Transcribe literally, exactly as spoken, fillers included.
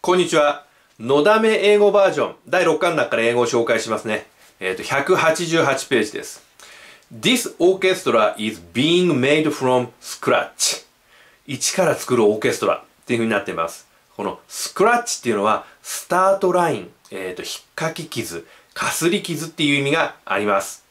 こんにちは。のだめ英語バージョンだいろっかんの中から英語を紹介しますね。えっと、ひゃくはちじゅうはちページです。This orchestra is being made from scratch. 一から作るオーケストラっていう風になっています。このスクラッチっていうのはスタートライン、えっと、引っかき傷、かすり傷っていう意味があります。